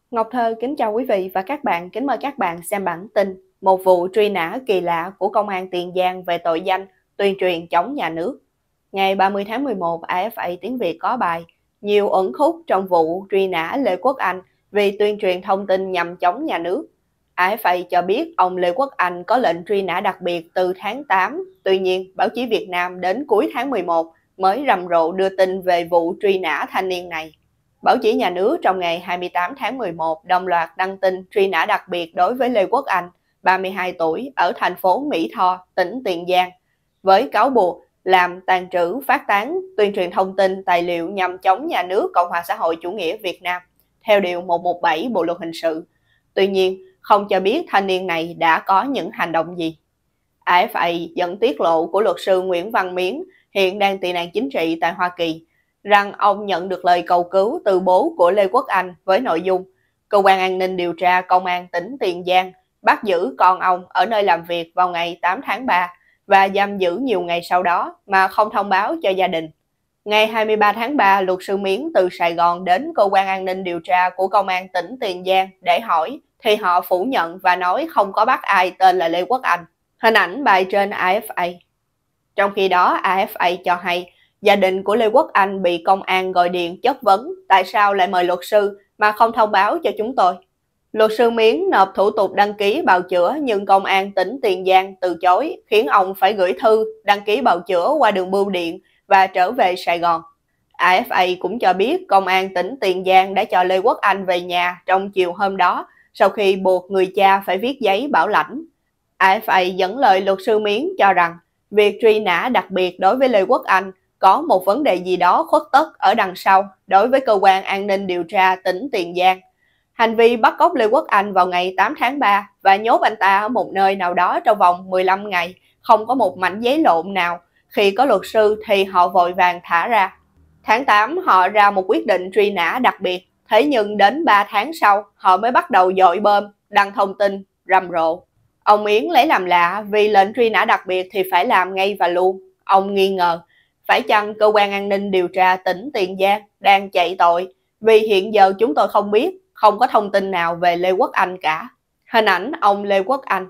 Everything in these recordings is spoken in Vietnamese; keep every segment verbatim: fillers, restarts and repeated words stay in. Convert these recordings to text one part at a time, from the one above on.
Ngọc Thơ kính chào quý vị và các bạn, kính mời các bạn xem bản tin một vụ truy nã kỳ lạ của Công an Tiền Giang về tội danh tuyên truyền chống nhà nước. Ngày ba mươi tháng mười một, a ép a tiếng Việt có bài nhiều uẩn khúc trong vụ truy nã Lê Quốc Anh vì tuyên truyền thông tin nhằm chống nhà nước. a ép a cho biết ông Lê Quốc Anh có lệnh truy nã đặc biệt từ tháng tám, tuy nhiên báo chí Việt Nam đến cuối tháng mười một mới rầm rộ đưa tin về vụ truy nã thanh niên này. Báo chí nhà nước trong ngày hai mươi tám tháng mười một đồng loạt đăng tin truy nã đặc biệt đối với Lê Quốc Anh, ba mươi hai tuổi, ở thành phố Mỹ Tho, tỉnh Tiền Giang, với cáo buộc làm, tàng trữ, phát tán, tuyên truyền thông tin, tài liệu nhằm chống nhà nước Cộng hòa xã hội chủ nghĩa Việt Nam, theo Điều một trăm mười bảy Bộ Luật Hình sự. Tuy nhiên, không cho biết thanh niên này đã có những hành động gì. a ép a dẫn tiết lộ của luật sư Nguyễn Văn Miến, hiện đang tị nạn chính trị tại Hoa Kỳ, rằng ông nhận được lời cầu cứu từ bố của Lê Quốc Anh với nội dung Cơ quan An ninh Điều tra Công an tỉnh Tiền Giang bắt giữ con ông ở nơi làm việc vào ngày tám tháng ba và giam giữ nhiều ngày sau đó mà không thông báo cho gia đình. Ngày hai mươi ba tháng ba, luật sư Miến từ Sài Gòn đến Cơ quan An ninh Điều tra của Công an tỉnh Tiền Giang để hỏi, thì họ phủ nhận và nói không có bắt ai tên là Lê Quốc Anh. Hình ảnh bài trên a ép a. Trong khi đó, a ép a cho hay gia đình của Lê Quốc Anh bị công an gọi điện chất vấn tại sao lại mời luật sư mà không thông báo cho chúng tôi. Luật sư Miến nộp thủ tục đăng ký bào chữa nhưng công an tỉnh Tiền Giang từ chối, khiến ông phải gửi thư đăng ký bào chữa qua đường bưu điện và trở về Sài Gòn. a ép a cũng cho biết công an tỉnh Tiền Giang đã cho Lê Quốc Anh về nhà trong chiều hôm đó sau khi buộc người cha phải viết giấy bảo lãnh. a ép a dẫn lời luật sư Miến cho rằng việc truy nã đặc biệt đối với Lê Quốc Anh có một vấn đề gì đó khuất tất ở đằng sau đối với Cơ quan An ninh Điều tra tỉnh Tiền Giang. Hành vi bắt cóc Lê Quốc Anh vào ngày tám tháng ba và nhốt anh ta ở một nơi nào đó trong vòng mười lăm ngày, không có một mảnh giấy lộn nào. Khi có luật sư thì họ vội vàng thả ra. Tháng tám họ ra một quyết định truy nã đặc biệt, thế nhưng đến ba tháng sau họ mới bắt đầu dội bơm, đăng thông tin, rầm rộ. Ông Yến lấy làm lạ vì lệnh truy nã đặc biệt thì phải làm ngay và luôn. Ông nghi ngờ, phải chăng Cơ quan An ninh Điều tra tỉnh Tiền Giang đang chạy tội, vì hiện giờ chúng tôi không biết, không có thông tin nào về Lê Quốc Anh cả. Hình ảnh ông Lê Quốc Anh.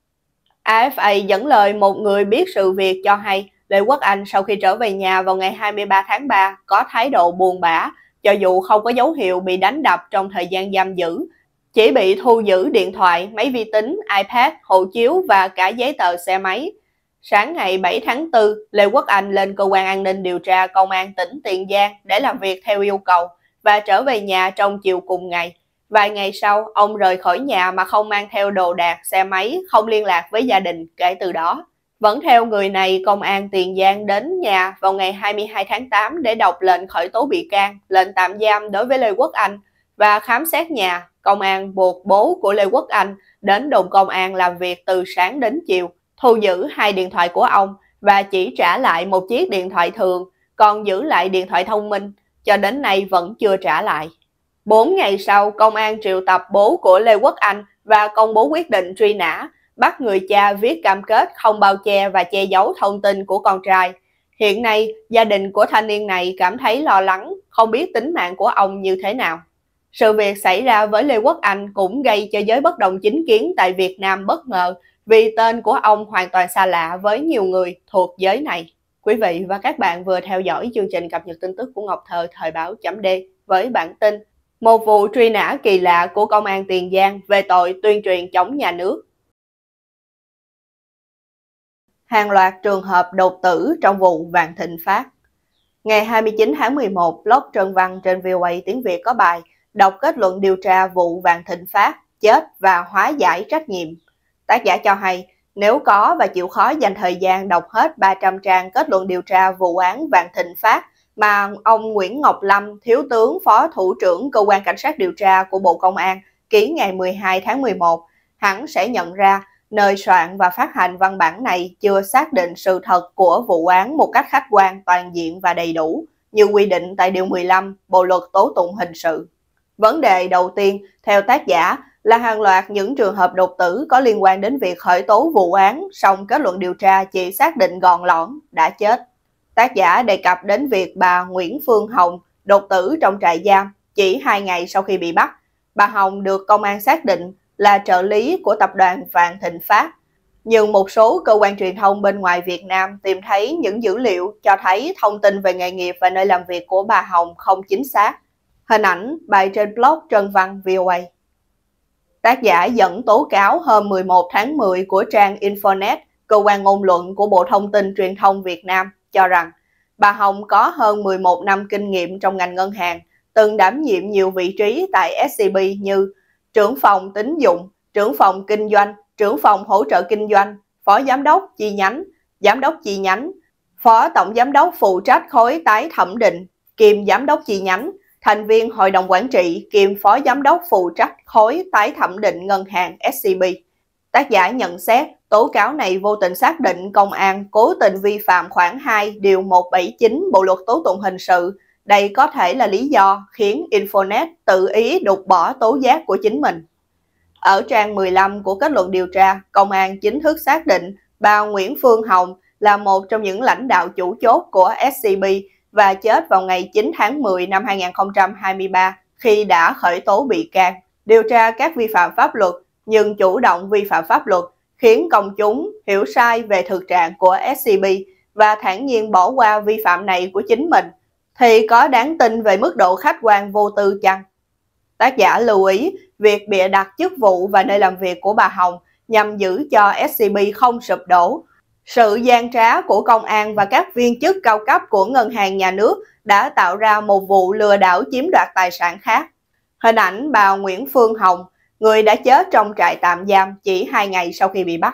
a ép a dẫn lời một người biết sự việc cho hay Lê Quốc Anh sau khi trở về nhà vào ngày hai mươi ba tháng ba có thái độ buồn bã, cho dù không có dấu hiệu bị đánh đập trong thời gian giam giữ, chỉ bị thu giữ điện thoại, máy vi tính, iPad, hộ chiếu và cả giấy tờ xe máy. Sáng ngày bảy tháng tư, Lê Quốc Anh lên Cơ quan An ninh Điều tra Công an tỉnh Tiền Giang để làm việc theo yêu cầu và trở về nhà trong chiều cùng ngày. Vài ngày sau, ông rời khỏi nhà mà không mang theo đồ đạc, xe máy, không liên lạc với gia đình kể từ đó. Vẫn theo người này, Công an Tiền Giang đến nhà vào ngày hai mươi hai tháng tám để đọc lệnh khởi tố bị can, lệnh tạm giam đối với Lê Quốc Anh và khám xét nhà. Công an buộc bố của Lê Quốc Anh đến đồn công an làm việc từ sáng đến chiều, thu giữ hai điện thoại của ông và chỉ trả lại một chiếc điện thoại thường, còn giữ lại điện thoại thông minh, cho đến nay vẫn chưa trả lại. Bốn ngày sau, công an triệu tập bố của Lê Quốc Anh và công bố quyết định truy nã, bắt người cha viết cam kết không bao che và che giấu thông tin của con trai. Hiện nay, gia đình của thanh niên này cảm thấy lo lắng, không biết tính mạng của ông như thế nào. Sự việc xảy ra với Lê Quốc Anh cũng gây cho giới bất đồng chính kiến tại Việt Nam bất ngờ, vì tên của ông hoàn toàn xa lạ với nhiều người thuộc giới này. Quý vị và các bạn vừa theo dõi chương trình cập nhật tin tức của Ngọc Thơ thời báo chấm D với bản tin một vụ truy nã kỳ lạ của Công an Tiền Giang về tội tuyên truyền chống nhà nước. Hàng loạt trường hợp đột tử trong vụ Vạn Thịnh Phát. Ngày hai mươi chín tháng mười một, blog Trân Văn trên vê o a tiếng Việt có bài đọc kết luận điều tra vụ Vạn Thịnh Phát chết và hóa giải trách nhiệm. Tác giả cho hay, nếu có và chịu khó dành thời gian đọc hết ba trăm trang kết luận điều tra vụ án Vạn Thịnh Phát mà ông Nguyễn Ngọc Lâm, Thiếu tướng Phó Thủ trưởng Cơ quan Cảnh sát điều tra của Bộ Công an, ký ngày mười hai tháng mười một, hắn sẽ nhận ra nơi soạn và phát hành văn bản này chưa xác định sự thật của vụ án một cách khách quan, toàn diện và đầy đủ, như quy định tại Điều mười lăm Bộ Luật Tố tụng Hình sự. Vấn đề đầu tiên, theo tác giả, là hàng loạt những trường hợp đột tử có liên quan đến việc khởi tố vụ án, song kết luận điều tra chỉ xác định gọn lõn đã chết. Tác giả đề cập đến việc bà Nguyễn Phương Hồng đột tử trong trại giam chỉ hai ngày sau khi bị bắt. Bà Hồng được công an xác định là trợ lý của tập đoàn Vạn Thịnh Phát. Nhưng một số cơ quan truyền thông bên ngoài Việt Nam tìm thấy những dữ liệu cho thấy thông tin về nghề nghiệp và nơi làm việc của bà Hồng không chính xác. Hình ảnh bài trên blog Trân Văn vê o a. Tác giả dẫn tố cáo hôm mười một tháng mười của trang Infonet, cơ quan ngôn luận của Bộ Thông tin Truyền thông Việt Nam, cho rằng bà Hồng có hơn mười một năm kinh nghiệm trong ngành ngân hàng, từng đảm nhiệm nhiều vị trí tại ét xê bê như trưởng phòng tín dụng, trưởng phòng kinh doanh, trưởng phòng hỗ trợ kinh doanh, phó giám đốc chi nhánh, giám đốc chi nhánh, phó tổng giám đốc phụ trách khối tái thẩm định, kiêm giám đốc chi nhánh, thành viên hội đồng quản trị kiêm phó giám đốc phụ trách khối tái thẩm định ngân hàng ét xê bê. Tác giả nhận xét tố cáo này vô tình xác định công an cố tình vi phạm khoản hai điều một trăm bảy mươi chín Bộ luật tố tụng hình sự. Đây có thể là lý do khiến Infonet tự ý đục bỏ tố giác của chính mình. Ở trang mười lăm của kết luận điều tra, công an chính thức xác định bà Nguyễn Phương Hồng là một trong những lãnh đạo chủ chốt của ét xê bê và chết vào ngày chín tháng mười năm hai nghìn không trăm hai mươi ba khi đã khởi tố bị can, điều tra các vi phạm pháp luật nhưng chủ động vi phạm pháp luật, khiến công chúng hiểu sai về thực trạng của ét xê bê và thản nhiên bỏ qua vi phạm này của chính mình, thì có đáng tin về mức độ khách quan vô tư chăng? Tác giả lưu ý việc bịa đặt chức vụ và nơi làm việc của bà Hồng nhằm giữ cho ét xê bê không sụp đổ. Sự gian trá của công an và các viên chức cao cấp của ngân hàng nhà nước đã tạo ra một vụ lừa đảo chiếm đoạt tài sản khác. Hình ảnh bà Nguyễn Phương Hồng, người đã chết trong trại tạm giam chỉ hai ngày sau khi bị bắt.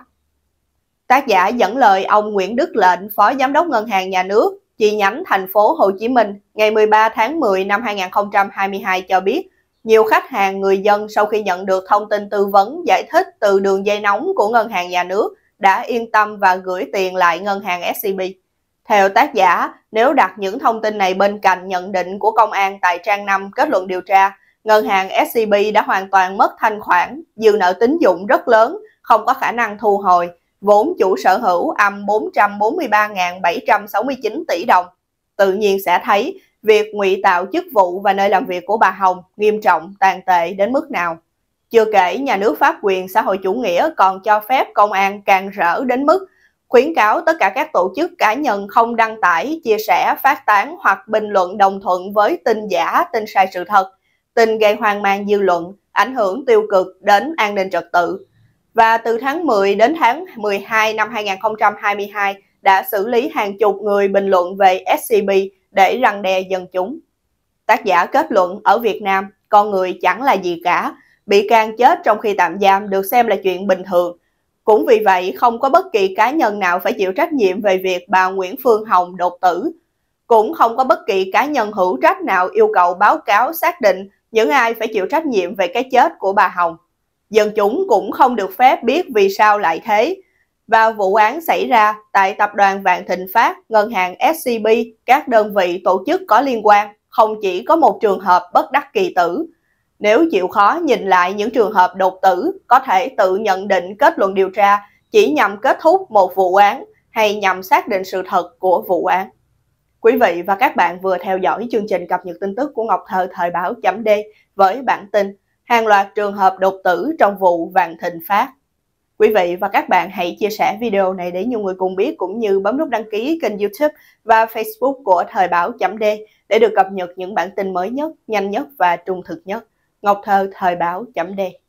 Tác giả dẫn lời ông Nguyễn Đức Lệnh, phó giám đốc ngân hàng nhà nước, chi nhánh thành phố Hồ Chí Minh, ngày mười ba tháng mười năm hai nghìn không trăm hai mươi hai cho biết, nhiều khách hàng người dân sau khi nhận được thông tin tư vấn giải thích từ đường dây nóng của ngân hàng nhà nước đã yên tâm và gửi tiền lại ngân hàng ét xê bê. Theo tác giả, nếu đặt những thông tin này bên cạnh nhận định của công an tại trang năm kết luận điều tra, ngân hàng ét xê bê đã hoàn toàn mất thanh khoản, dư nợ tín dụng rất lớn, không có khả năng thu hồi, vốn chủ sở hữu âm bốn trăm bốn mươi ba nghìn bảy trăm sáu mươi chín tỷ đồng. Tự nhiên sẽ thấy việc ngụy tạo chức vụ và nơi làm việc của bà Hồng nghiêm trọng, tàn tệ đến mức nào. Chưa kể, nhà nước pháp quyền xã hội chủ nghĩa còn cho phép công an càn rỡ đến mức khuyến cáo tất cả các tổ chức cá nhân không đăng tải, chia sẻ, phát tán hoặc bình luận đồng thuận với tin giả, tin sai sự thật, tin gây hoang mang dư luận, ảnh hưởng tiêu cực đến an ninh trật tự. Và từ tháng mười đến tháng mười hai năm hai nghìn không trăm hai mươi hai đã xử lý hàng chục người bình luận về ét xê bê để răn đe dân chúng. Tác giả kết luận ở Việt Nam, con người chẳng là gì cả, bị can chết trong khi tạm giam được xem là chuyện bình thường. Cũng vì vậy, không có bất kỳ cá nhân nào phải chịu trách nhiệm về việc bà Nguyễn Phương Hồng đột tử. Cũng không có bất kỳ cá nhân hữu trách nào yêu cầu báo cáo xác định những ai phải chịu trách nhiệm về cái chết của bà Hồng. Dân chúng cũng không được phép biết vì sao lại thế. Và vụ án xảy ra tại tập đoàn Vạn Thịnh Phát, ngân hàng ét xê bê, các đơn vị tổ chức có liên quan, không chỉ có một trường hợp bất đắc kỳ tử. Nếu chịu khó nhìn lại những trường hợp đột tử, có thể tự nhận định kết luận điều tra chỉ nhằm kết thúc một vụ án hay nhằm xác định sự thật của vụ án. Quý vị và các bạn vừa theo dõi chương trình cập nhật tin tức của Ngọc Thơ thời báo chấm D với bản tin hàng loạt trường hợp đột tử trong vụ Vạn Thịnh Phát. Quý vị và các bạn hãy chia sẻ video này để nhiều người cùng biết, cũng như bấm nút đăng ký kênh YouTube và Facebook của thời báo chấm D để được cập nhật những bản tin mới nhất, nhanh nhất và trung thực nhất. Ngọc Thơ thời báo chấm D.